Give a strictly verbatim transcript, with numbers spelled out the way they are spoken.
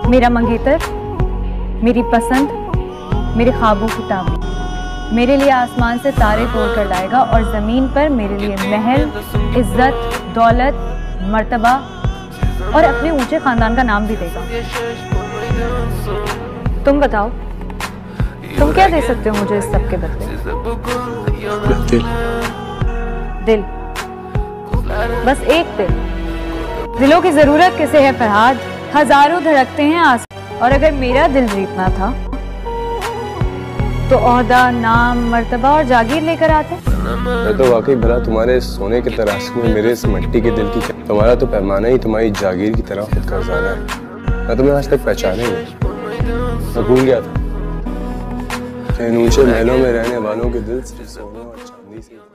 मेरा मंगेतर, मेरी पसंद, मेरे ख्वाबों की ताबीर, मेरे लिए आसमान से तारे तोड़ कर लाएगा और जमीन पर मेरे लिए महल, इज्जत, दौलत, मर्तबा और अपने ऊंचे खानदान का नाम भी देगा। तुम बताओ, तुम क्या दे सकते हो मुझे इस सब के बदले? दिल। दिल, बस एक दिल। दिलों की जरूरत किसे है फरहाद? हजारों धड़कते हैं आस, और अगर मेरा दिल जीतना था तो ओहदा, नाम, मर्तबा और जागीर लेकर आते। मैं तो वाकई भला तुम्हारे सोने के तराजू में मेरे इस मिट्टी के दिल की, तुम्हारा तो पैमाना ही तुम्हारी जागीर की तरह खुद का खजाना है। मैं तुम्हें आज तक पहचाने नहीं, मैं भूल गया था इन ऊंचे महलों में रहने वालों के दिल सिर्फ सोने और चांदी से